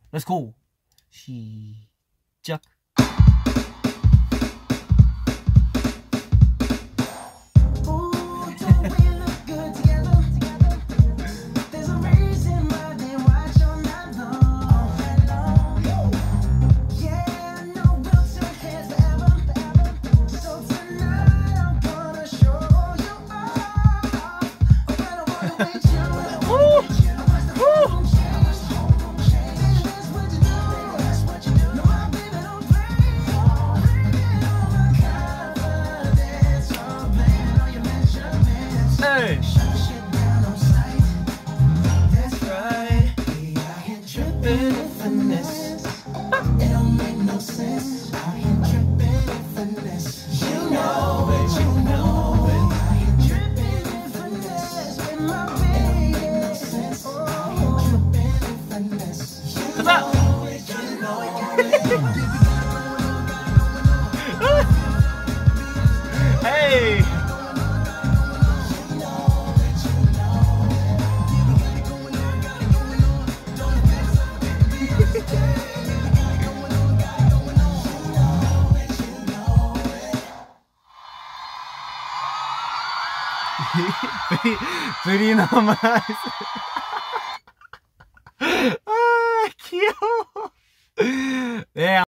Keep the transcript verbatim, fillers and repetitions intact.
렛츠고. 시작. Hey. That's right. I ain't tripping in finesse. It don't make no sense. I ain't tripping in finesse. You know it, you know it. I ain't tripping in finesse. With my baby, it no sense. I ain't tripping in finesse. You know it, you know it. Hey. Pretty nice. 아, 귀여워. 네.